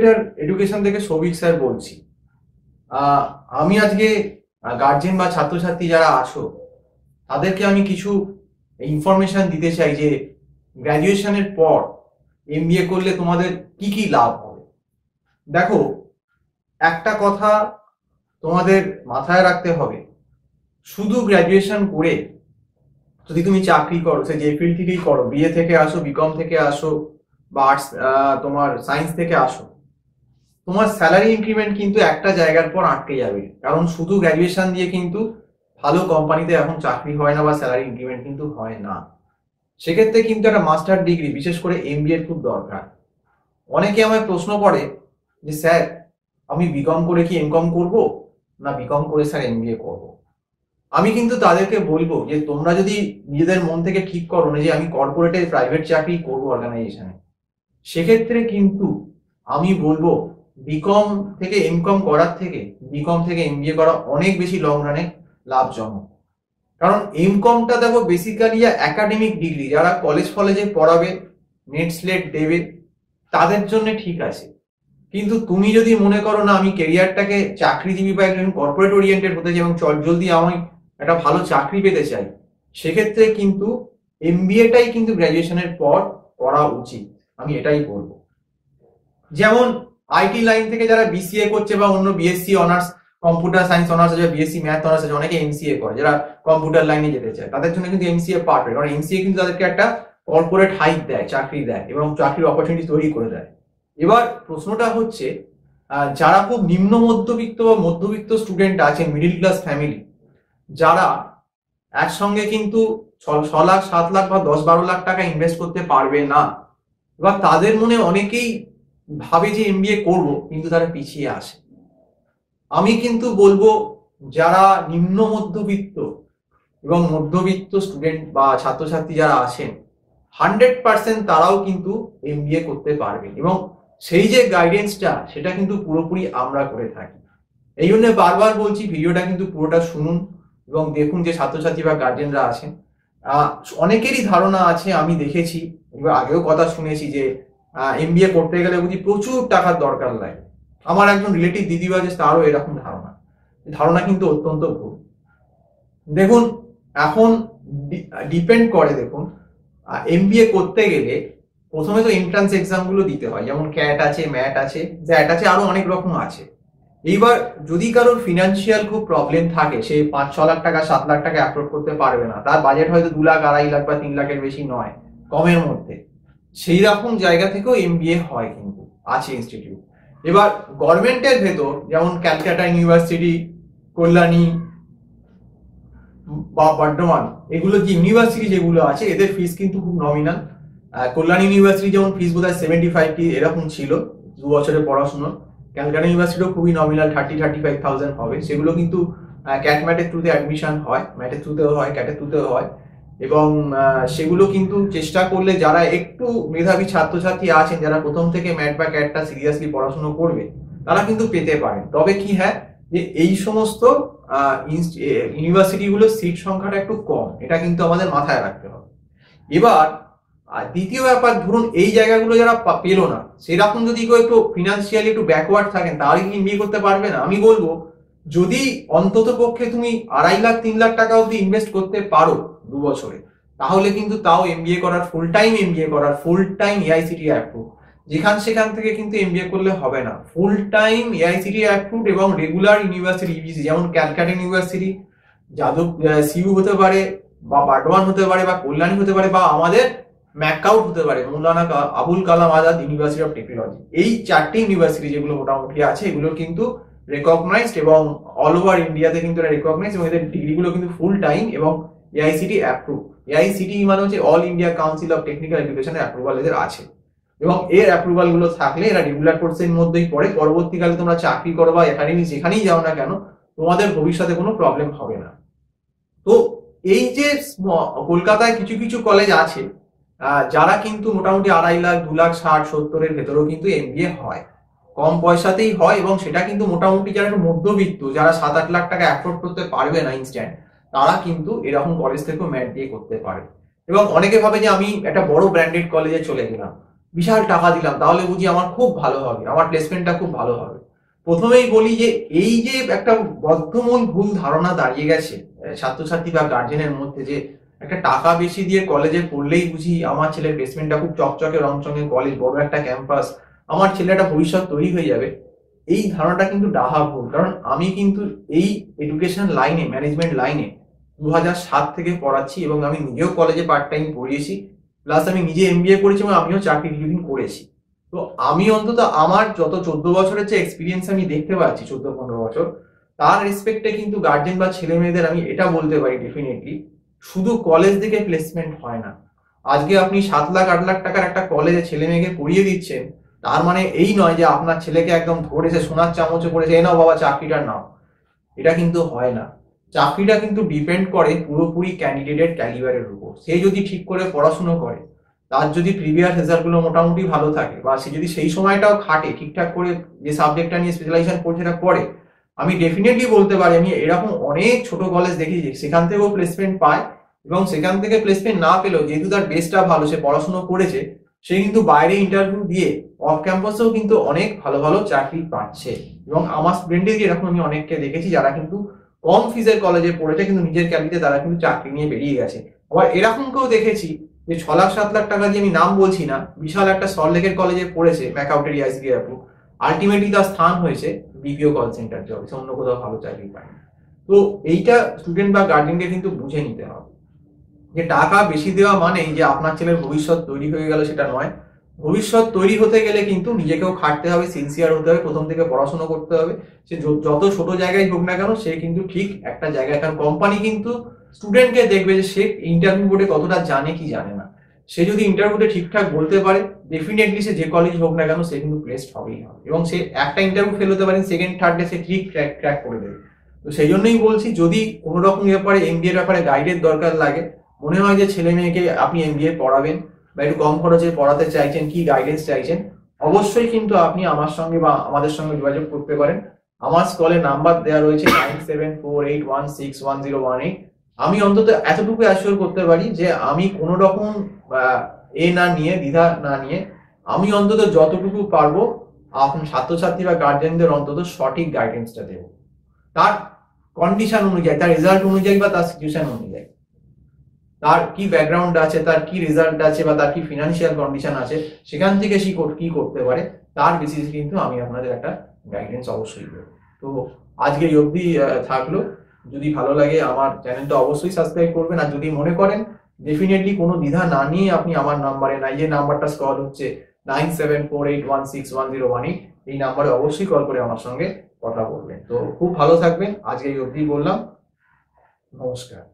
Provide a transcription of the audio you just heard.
Better education থেকে Souvik sir বলছি। আমি আজকে গার্জেন বা ছাত্রছাত্রী যারা আছো তাদেরকে আমি কিছু ইনফরমেশন দিতে চাই যে গ্র্যাজুয়েশনের পর এমবিএ করলে তোমাদের কি কি লাভ হবে। দেখো, একটা কথা তোমাদের মাথায় রাখতে হবে, শুধু গ্র্যাজুয়েশন করে যদি তুমি চাকরি করো, সে যে ফিল্ড থেকেই করো, বিএ থেকে আসো, বিকম থেকে আসো বা আর্টস তোমার সায়েন্স থেকে আসো, তোমার স্যালারি ইনক্রিমেন্ট কিন্তু একটা জায়গার পর আটকে যাবে। কারণ শুধু গ্র্যাজুয়েশন দিয়ে কিন্তু ভালো কোম্পানিতে এখন চাকরি হয় না বা স্যালারি ইনক্রিমেন্ট কিন্তু হয় না। সেক্ষেত্রে কিন্তু একটা মাস্টার ডিগ্রি, বিশেষ করে এমবিএ খুব দরকার। অনেকে আমায় প্রশ্ন করে যে স্যার আমি বিকম করে কি এমকম করব, না বিকম করে স্যার এমবিএ করব। আমি কিন্তু তাদেরকে বলবো যে তোমরা যদি নিজেদের মন থেকে ঠিক করো না যে আমি কর্পোরেটে প্রাইভেট চাকরি করবো অর্গানাইজেশনে, সেক্ষেত্রে কিন্তু আমি বলবো বিকম থেকে এমকম করার থেকে বিকম থেকে এমবিএ করা অনেক বেশি লং রানে লাভজনক। কারণ এমকমটা দেখো বেসিক্যালি একাডেমিক ডিগ্রি, যারা কলেজে পড়াবে, নেট স্লেট দেবে, তাদের জন্য ঠিক আছে। কিন্তু তুমি যদি মনে করো না আমি ক্যারিয়ারটাকে চাকরিজীবী বা একজন কর্পোরেট ওরিয়েন্টেড হতে চাই এবং জলদি আমি একটা ভালো চাকরি পেতে চাই, সেক্ষেত্রে কিন্তু এমবিএটাই কিন্তু গ্র্যাজুয়েশনের পর করা উচিত, আমি এটাই বলবো। যেমন আইটি লাইন থেকে যারা বিসিএ করছে বা অন্য BSc honours, computer science honours আছে, বিএসসি ম্যাথ অনার্স আছে, অনেকে এমসিএ করে, যারা কম্পিউটার লাইনে যেতে চায় তাদের জন্য কিন্তু এমসিএ পারফেক্ট। কারণ এমসিএ কিন্তু তাদেরকে একটা কর্পোরেট হাইক দেয়, চাকরি দেয় এবং চাকরির অপরচুনিটি তৈরি করে দেয়। এবার প্রশ্নটা হচ্ছে, যারা খুব নিম্ন মধ্যবিত্ত বা মধ্যবিত্ত স্টুডেন্ট আছেন, মিডিল ক্লাস ফ্যামিলি, যারা একসঙ্গে কিন্তু 6 লাখ 7 লাখ বা 10-12 লাখ টাকা ইনভেস্ট করতে পারবে না, এবার তাদের মনে অনেকেই ভাবে যে এমবিএ করব, কিন্তু তারা পিছিয়ে আসে। আমি কিন্তু বলবো যারা নিম্ন মধ্যবিত্ত এবং মধ্যবিত্ত স্টুডেন্ট বা ছাত্রছাত্রী যারা আছেন, 100% তারাও কিন্তু এমবিএ করতে পারবে এবং সেই যে গাইডেন্সটা সেটা কিন্তু পুরোপুরি আমরা করে থাকি। এই জন্য বারবার বলছি ভিডিওটা কিন্তু পুরোটা শুনুন এবং দেখুন যে ছাত্রছাত্রী বা গার্জেনরা আছেন। অনেকেরই ধারণা আছে, আমি দেখেছি, এবার আগেও কথা শুনেছি যে এমবিএ করতে গেলে বুঝি প্রচুর টাকার দরকার লাগে। আমার একজন রিলেটিভ দিদিও আছে, তারও এরকম ধারণা কিন্তু অত্যন্ত ভুল। দেখুন, এখন ডিপেন্ড করে, দেখুন এমবিএ করতে গেলে প্রথমে তো এন্ট্রান্স এক্সাম গুলো দিতে হয়, যেমন ক্যাট আছে, ম্যাট আছে, জ্যাট আছে, আরো অনেক রকম আছে। এইবার যদি কারোর ফিনান্সিয়াল খুব প্রবলেম থাকে, সে 5-6 লাখ টাকা 7 লাখ টাকা অ্যাফোর্ড করতে পারবে না, তার বাজেট হয়তো 2 লাখ 2.5 লাখ বা 3 লাখের বেশি নয়, কমের মধ্যে, সেই রকম জায়গা থেকেও এমবিএ হয়, কিন্তু আছে ইনস্টিটিউট। এবার গভর্নমেন্টের ভেতর যেমন ক্যালকাটা ইউনিভার্সিটি, কল্যাণী বা বর্ধমান, এগুলো যে ইউনিভার্সিটি যেগুলো আছে এদের ফিস কিন্তু খুব নমিনাল। কল্যাণী ইউনিভার্সিটি যেমন ফিস বোধহয় 75 এরকম ছিল 2 বছরের পড়াশুনো। ক্যালকাটা ইউনিভার্সিটিও খুবই নমিনাল, 30-35,000 হবে। সেগুলো কিন্তু ক্যাট ম্যাটের থ্রুতে অ্যাডমিশন হয়, ম্যাটের থ্রুতেও হয়, ক্যাটের থ্রুতেও হয়। এবং সেগুলো কিন্তু চেষ্টা করলে যারা একটু মেধাবী ছাত্রছাত্রী আছেন, যারা প্রথম থেকে ম্যাট বা ক্যাটটা সিরিয়াসলি পড়াশোনা করবে, তারা কিন্তু পেতে পারেন। তবে কি হ্যাঁ, যে এই সমস্ত ইউনিভার্সিটি গুলোর সিট সংখ্যাটা একটু কম, এটা কিন্তু আমাদের মাথায় রাখতে হবে। এবার দ্বিতীয় ব্যাপার, ধরুন এই জায়গাগুলো যারা পেলো না, সেরকম যদি কেউ একটু ফিনান্সিয়ালি একটু ব্যাকওয়ার্ড থাকেন, তাহলে কি এমবিএ করতে পারবে না? আমি বলবো যদি অন্তত পক্ষে তুমি 2.5 লাখ 3 লাখ টাকা অব্দি ইনভেস্ট করতে পারো 2 বছরে, তাহলে কিন্তু তাও এমবিএ করার ফুল টাইম এআইসিটি অ্যাপ্রুভ। সেখান থেকে কিন্তু এমবিএ করলে হবে না, ফুল টাইম এআইসিটি অ্যাপ্রুভ এবং রেগুলার ইউনিভার্সিটি ইউজিসি, যেমন ক্যালকাটা ইউনিভার্সিটি, যাদব সিইউ হতে পারে বা বর্ধমান হতে পারে বা কল্যাণী হতে পারে বা আমাদের ম্যাকআউট হতে পারে, Maulana Abul Kalam Azad university of technology. এই 4টে ইউনিভার্সিটি যেগুলো মোটামুটি আছে, এগুলো কিন্তু রেকগনাইজড এবং অল ওভার ইন্ডিয়াতে কিন্তু এটা রেকগনাইজড এবং এদের ডিগ্রিগুলো কিন্তু ফুল টাইম এবং এআইসিটি অ্যাপ্রুভ। এআইসিটি মানে হচ্ছে all India council of technical এডুকেশনের অ্যাপ্রুভাল এদের আছে এবং এর অ্যাপ্রুভাল গুলো থাকলে এরা রেগুলার কোর্সের মধ্যেই পড়ে। পরবর্তীকালে তোমরা চাকরি করো বা একাডেমি যেখানেই যাও না কেন, তোমাদের ভবিষ্যতে কোনো প্রবলেম হবে না। তো এই যে কলকাতায় কিছু কিছু কলেজ আছে যারা কিন্তু মোটামুটি 2.5 লাখ 2 লাখ 60-70 এর ভেতরেও কিন্তু এমবিএ হয়, কম পয়সাতেই হয় এবং সেটা কিন্তু মোটামুটি যারা একটু মধ্যবিত্ত, যারা 7-8 লাখ টাকা অ্যাফোর্ড করতে পারবে না ইনস্ট্যান্ট, তারা কিন্তু এরকম কলেজ থেকেও ম্যাট দিয়ে করতে পারে। এবং অনেকে ভাবে যে আমি একটা বড় ব্র্যান্ডেড কলেজে চলে গেলাম, বিশাল টাকা দিলাম তাহলে বুঝি আমার খুব ভালো হবে, আমার প্লেসমেন্টটা খুব ভালো হবে। প্রথমেই বলি যে এই যে একটা বদ্ধমূল ভুল ধারণা দাঁড়িয়ে গেছে ছাত্রছাত্রী বা গার্জেনের মধ্যে, যে একটা টাকা বেশি দিয়ে কলেজে পড়লেই বুঝি আমার ছেলের প্লেসমেন্টটা খুব চকচকে রংচঙে কলেজ, বড় একটা ক্যাম্পাস, আমার ছেলেটা ভবিষ্যৎ তৈরি হয়ে যাবে, এই ধারণাটা কিন্তু ডাহা ভুল। কারণ আমি কিন্তু এই এডুকেশন লাইনে, ম্যানেজমেন্ট লাইনে 2007 থেকে পড়াচ্ছি এবং আমি নিজেও কলেজে পার্ট টাইম পড়িয়েছি, প্লাস আমি নিজে এমবিএ করেছি এবং আমিও চাকরি কিছুদিন করেছি। তো আমি অন্তত আমার যত 14 বছরের যে এক্সপিরিয়েন্স আমি দেখতে পাচ্ছি, 14-15 বছর, তার রেসপেক্টে কিন্তু গার্জেন বা ছেলে মেয়েদের আমি এটা বলতে পারি ডেফিনেটলি, শুধু কলেজ থেকে প্লেসমেন্ট হয় না। আজকে আপনি 7 লাখ 8 লাখ টাকার একটা কলেজে ছেলে মেয়েকে পড়িয়ে দিচ্ছেন, তার মানে এই নয় যে আপনার ছেলেকে একদম ধরেছে সোনার চামচে পড়েছে, এ নাও বাবা চাকরিটা নাও। এটা কিন্তু হয় না। চাকরিটা কিন্তু ডিপেন্ড করে পুরোপুরি ক্যান্ডিডেটের ক্যালিবারের উপর। সে যদি ঠিক করে পড়াশুনো করে, তার যদি প্রিভিয়াস রেজাল্ট গুলো মোটামুটি ভালো থাকে, বা সে যদি সেই সময়টাও খাটে ঠিকঠাক করে, যে সাবজেক্টটা নিয়ে স্পেশালাইজেশন করছে সেটা করে, আমি ডেফিনেটলি বলতে পারি, আমি এরকম অনেক ছোট কলেজ দেখেছি সেখান থেকেও প্লেসমেন্ট পায়, এবং সেখান থেকে প্লেসমেন্ট না পেলেও যেহেতু তার বেসটা ভালো, সে পড়াশুনো করেছে, সে কিন্তু বাইরে ইন্টারভিউ দিয়ে অফ ক্যাম্পাসেও কিন্তু অনেক ভালো ভালো চাকরি পাচ্ছে। এবং আমার স্টুডেন্টদের এরকম আমি অনেককে দেখেছি যারা কিন্তু কম ফিজের কলেজে পড়েছে কিন্তু নিজের ক্যালিতে তারা কিন্তু চাকরি নিয়ে বেরিয়ে গেছে। আবার এরকম কেউ দেখেছি যে 6 লাখ 7 লাখ টাকা দিয়ে, আমি নাম বলছি না, বিশাল একটা সল্টলেকের কলেজে পড়েছে, ম্যাকআউটের আইসবি আপু, আলটিমেটলি তার স্থান হয়েছে বিপিও কল সেন্টার জব, সে অন্য কোথাও ভালো চাকরি পায়নি। তো এইটা স্টুডেন্ট বা গার্জেনকে কিন্তু বুঝে নিতে হবে যে টাকা বেশি দেওয়া মানেই যে আপনার ছেলের ভবিষ্যৎ তৈরি হয়ে গেল, সেটা নয়। ভবিষ্যৎ তৈরি হতে গেলে কিন্তু নিজেকেও খাটতে হবে, সিনসিয়ার হতে হবে, প্রথম থেকে পড়াশোনা করতে হবে। সে যত ছোট জায়গায় হোক না কেন, সে কিন্তু ঠিক একটা জায়গায়, কারণ কোম্পানি কিন্তু স্টুডেন্টকে দেখবে যে সে ইন্টারভিউ বোর্ডে কতটা জানে কি জানে না। সে যদি ইন্টারভিউতে ঠিকঠাক বলতে পারে, ডেফিনেটলি সে যে কলেজ হোক না কেন সে কিন্তু প্লেসড হবেই হবে, এবং সে একটা ইন্টারভিউ ফেল হতে পারে, সেকেন্ড থার্ডে সে ঠিক ক্র্যাক করে দেবে। তো সেই জন্যই বলছি, যদি কোনো রকম ব্যাপারে এমবিএর ব্যাপারে গাইডের দরকার লাগে, মনে হয় যে ছেলে মেয়েকে আপনি এমবিএ পড়াবেন বা একটু কম খরচে পড়াতে চাইছেন, কি গাইডেন্স চাইছেন, অবশ্যই কিন্তু আপনি আমার সঙ্গে বা আমাদের সঙ্গে যোগাযোগ করতে পারেন। আমার স্কলে নাম্বার দেওয়া রয়েছে 9748161018। আমি অন্তত এতটুকু অ্যাসিওর করতে পারি যে আমি কোনো রকম না নিয়ে, দ্বিধা না নিয়ে, আমি অন্তত যতটুকু পারবো এখন ছাত্রছাত্রী বা গার্জেনদের অন্তত সঠিক গাইডেন্সটা দেবো, তার কন্ডিশন অনুযায়ী, তার রেজাল্ট অনুযায়ী বা তার সিচুয়েশন অনুযায়ী, তার কি ব্যাকগ্রাউন্ড আছে, তার কি রেজাল্ট আছে, বা তার কি ফিনান্সিয়াল কন্ডিশন আছে, সেখান থেকে সে কি করতে পারে, তার বেসিসে কিন্তু আমি আপনাদের একটা গাইডেন্স অবশ্যই দেবো। তো আজকে এই অবধি থাকলো। যদি ভালো লাগে আমার চ্যানেলটা অবশ্যই সাবস্ক্রাইব করবেন, আর যদি মনে করেন ডেফিনেটলি কোনো দ্বিধা না নিয়ে আপনি আমার নাম্বারে, না যে নাম্বারটা স্ক্রল হচ্ছে 9748161018, এই নাম্বারে অবশ্যই কল করে আমার সঙ্গে কথা বলবেন। তো খুব ভালো থাকবেন, আজকে এই অবধি বললাম, নমস্কার।